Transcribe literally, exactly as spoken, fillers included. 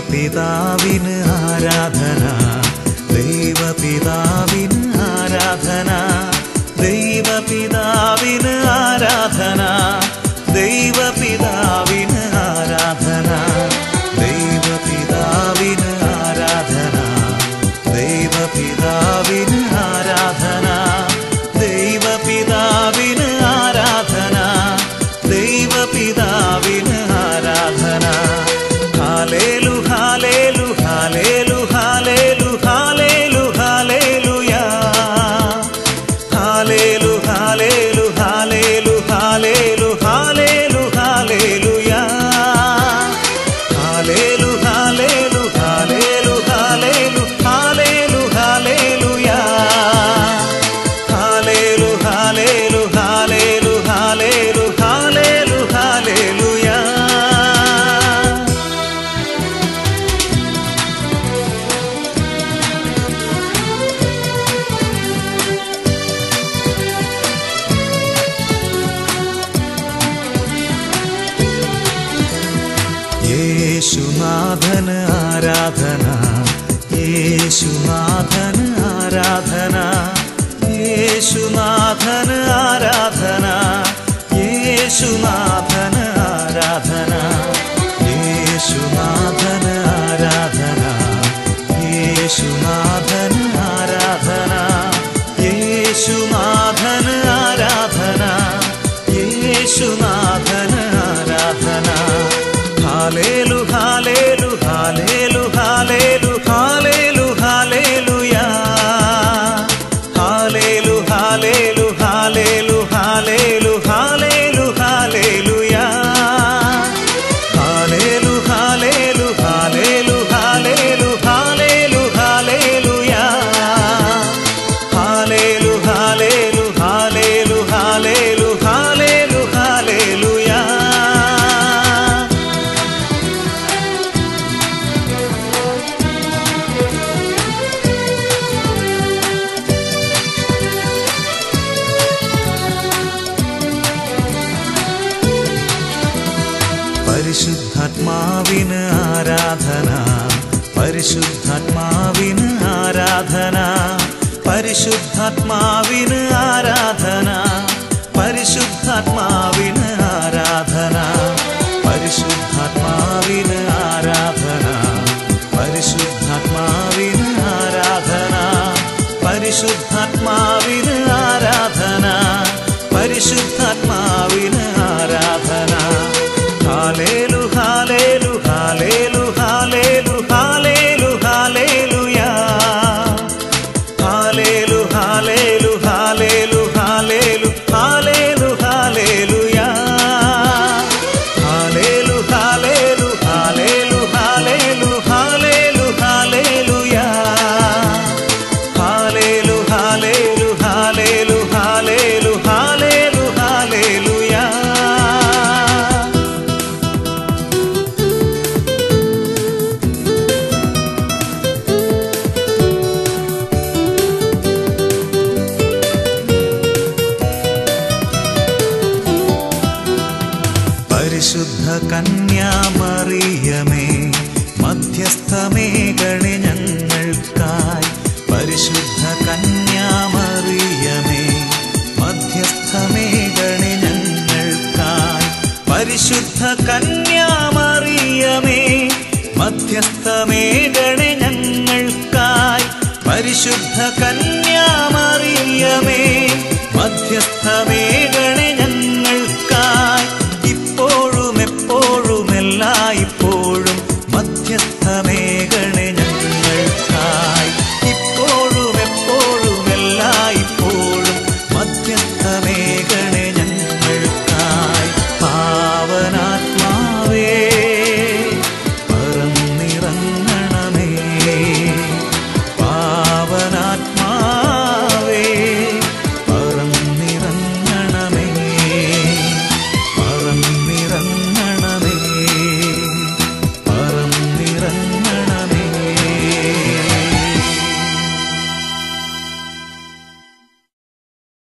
ദൈവപിതാവിന് ആരാധന, ദൈവപിതാവിന് ആരാധന, ദൈവപിതാവിന് ആരാധന, ദൈവപിതാവിന് ആരാധന, ദൈവപിതാവിന് ആരാധന, ദൈവപിതാവിന് ആരാധന, ദൈവപിതാവിന് ആരാധന, ദൈവപിതാവിന് ആരാധന. ഹാലേലു ഹാലേലു ഹാലേലു ഹാലേലു ഹാലേലു ഹാലേലുയാ. ഹാലേലു ഹാലേലു ഹാലേലു ഹാലേലു ഹാലേലു ഹാലേലുയാ. ഹാലേലു ഹാലേലു ഹാലേലു ഹാലേലു ഹാലേലു ഹാലേലുയാ. ഹാലേലു ഹാലേലു ഹാലേലു ഹാലേലു ഹാലേലു ഹാലേലുയാ. യേശുനാഥന് ആരാധന, യേശുനാഥന് ആരാധന, യേശുനാഥന് ആരാധന, യേശുനാഥന് ആരാധന, യേശുനാഥന് ആരാധന, യേശുനാഥന് ആരാധന, യേശുനാഥന് ആരാധന, യേശുനാഥന് ആരാധന. ഹാലേലു ഹാലേലു ഹാലേലു ഹാലേലു ഹാലേലു ഹാലേലുയാ. ഹാലേലു ഹാലേലു ഹാലേലു ഹാലേലു ഹാലേലു ഹാലേലുയാ. ഹാലേലു ഹാലേലു ഹാലേലു ഹാലേലു ഹാലേലു ഹാലേലുയാ. ഹാലേലു ഹാലേലു ഹാലേലു ഹാലേലു ഹാലേലു ഹാലേലുയാ. പരിശുദ്ധാത്മാവിന് ആരാധന, പരിശുദ്ധാത്മാവിന് ആരാധന, പരിശുദ്ധാത്മാവിന് ആരാധന, പരിശുദ്ധാത്മാവിന് ആരാധന, പരിശുദ്ധാത്മാവിന് ആരാധന, പരിശുദ്ധാത്മാവിന് ആരാധന, പരിശുദ്ധാത്മാവിന് ആരാധന, പരിശുദ്ധാത്മാവിന് ആരാധന. ഹാലേലു ഹാലേലു ഹാലേലു ഹാലേലു ഹാലേലു ഹാലേലുയാ. ഹാലേലു ഹാലേലു ഹാലേലു ഹാലേലു ഹാലേലു ഹാലേലുയാ. ഹാലേലു ഹാലേലു ഹാലേലു ഹാലേലു ഹാലേലു ഹാലേലുയാ. ഹാലേലു ഹാലേലു ഹാലേലു ഹാലേലു ഹാലേലു ഹാലേലുയാ. പരിശുദ്ധ കന്യാമറിയമേ, മധ്യസ്ഥമേകണേ ഞങ്ങൾക്കായി. പരിശുദ്ധ കന്യാമറിയമേ, മധ്യസ്ഥമേകണേ ഞങ്ങൾക്കായി. പരിശുദ്ധ കന്യാമറിയമേ, മധ്യസ്ഥമേകണേ